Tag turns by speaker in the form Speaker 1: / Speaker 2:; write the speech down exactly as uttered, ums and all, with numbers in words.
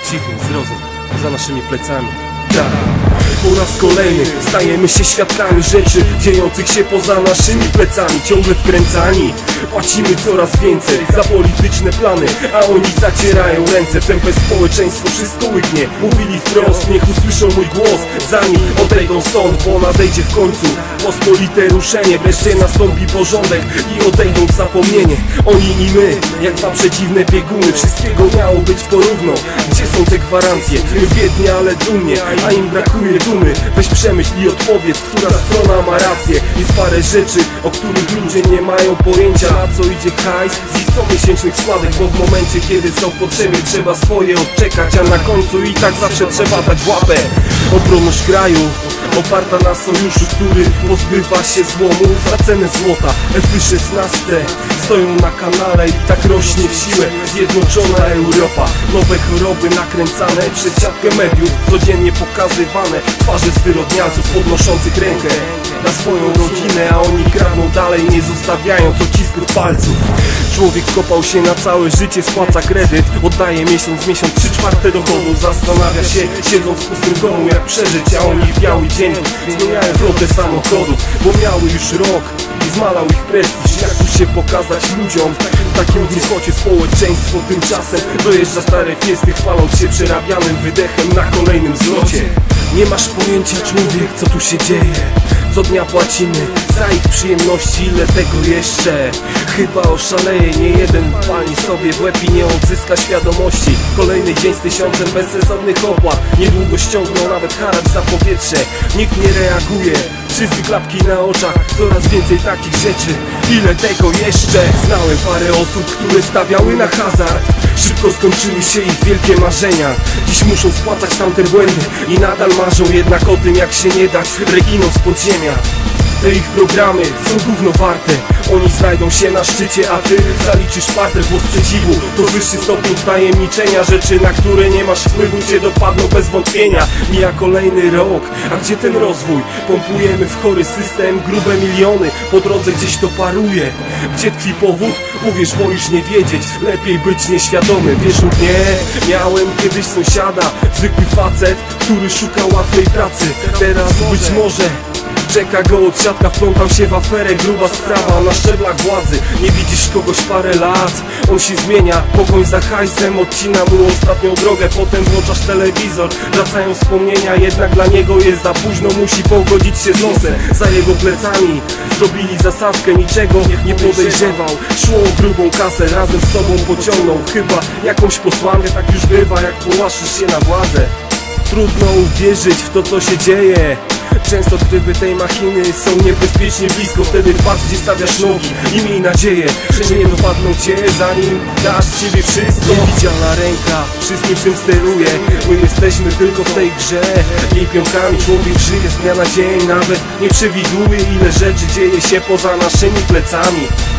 Speaker 1: Cichy, zrozum, za naszymi plecami. Tak. Po raz kolejny stajemy się świadkami rzeczy dziejących się poza naszymi plecami. Ciągle wkręcani, płacimy coraz więcej za polityczne plany, a oni zacierają ręce. W tempę społeczeństwo wszystko łyknie. Mówili wprost, niech usłyszą mój głos, zanim odejdą stąd, bo nadejdzie w końcu pospolite ruszenie. Wreszcie nastąpi porządek i odejdą w zapomnienie. Oni i my, jak dwa przeciwne bieguny. Wszystkiego miało być porówno. Gdzie są te gwarancje? Biednie, ale dumnie, a im brakuje dumy. Weź przemyśl i odpowiedz, która strona ma rację. Jest parę rzeczy, o których ludzie nie mają pojęcia. Na co idzie hajs z ich comiesięcznych składek, bo w momencie, kiedy są w potrzebie, trzeba swoje odczekać, a na końcu i tak zawsze trzeba dać łapę. Obronność kraju oparta na sojuszu, który pozbywa się złomu za cenę złota. F szesnaście stoją na kanale i tak rośnie w siłę zjednoczona Europa. Nowe choroby nakręcane przez siatkę mediów, codziennie pokazywane twarze zwyrodnialców podnoszących rękę na swoją rodzinę, a oni kradną dalej, nie zostawiając odcisków palców. Człowiek kopał się na całe życie, spłaca kredyt, oddaje miesiąc w miesiąc trzy czwarte dochodu. Zastanawia się, siedząc w pustym domu, jak przeżyć, a oni w biały dzień zmieniają flotę samochodów, bo miały już rok i zmalał ich prestiż. Jak tu się pokazać ludziom w takim gruchocie? Społeczeństwo tymczasem dojeżdża stare fiesty, chwaląc się przerabianym wydechem na kolejnym zlocie. Nie masz pojęcia, człowiek, co tu się dzieje. Co dnia płacimy za ich przyjemności, ile tego jeszcze? Chyba oszaleje, nie jeden palni sobie w łeb i nie odzyska świadomości. Kolejny dzień z tysiącem bezsensownych opłat. Niedługo ściągną nawet haracz za powietrze. Nikt nie reaguje, wszyscy klapki na oczach. Coraz więcej takich rzeczy, ile tego jeszcze? Znałem parę osób, które stawiały na hazard. Szybko skończyły się ich wielkie marzenia. Dziś muszą spłacać tamte błędy i nadal marzą jednak o tym, jak się nie dać rekinom z podziemia. Te ich programy są gówno warte. Oni znajdą się na szczycie, a ty zaliczysz parter, bo sprzeciwu to wyższy stopień wtajemniczenia. Rzeczy, na które nie masz wpływu, cię dopadną bez wątpienia. Mija kolejny rok, a gdzie ten rozwój? Pompujemy w chory system grube miliony, po drodze gdzieś to paruje. Gdzie tkwi powód? Uwierz, wolisz nie wiedzieć, lepiej być nieświadomy. Wiesz lub nie, miałem kiedyś sąsiada, zwykły facet, który szuka łatwej pracy. Teraz być może czeka go odsiadka, wplątał się w aferę, gruba sprawa na szczeblach władzy. Nie widzisz kogoś parę lat, on się zmienia, pogoń za hajsem odcina mu ostatnią drogę. Potem włączasz telewizor, wracają wspomnienia, jednak dla niego jest za późno, musi pogodzić się z losem. Za jego plecami zrobili zasadzkę, niczego nie podejrzewał, szło o grubą kasę, razem z sobą pociągnął chyba jakąś posłankę. Tak już bywa, jak połaszysz się na władzę. Trudno uwierzyć w to, co się dzieje. Często tryby tej machiny są niebezpiecznie blisko. Wtedy patrz, gdzie stawiasz nogi i miej nadzieję, że nie dopadną cię, zanim dasz z siebie wszystko. Niewidzialna ręka wszystkim, czym steruje. My jesteśmy tylko w tej grze, jej pionkami. Człowiek żyje z dnia na dzień, nawet nie przewiduje, ile rzeczy dzieje się poza naszymi plecami.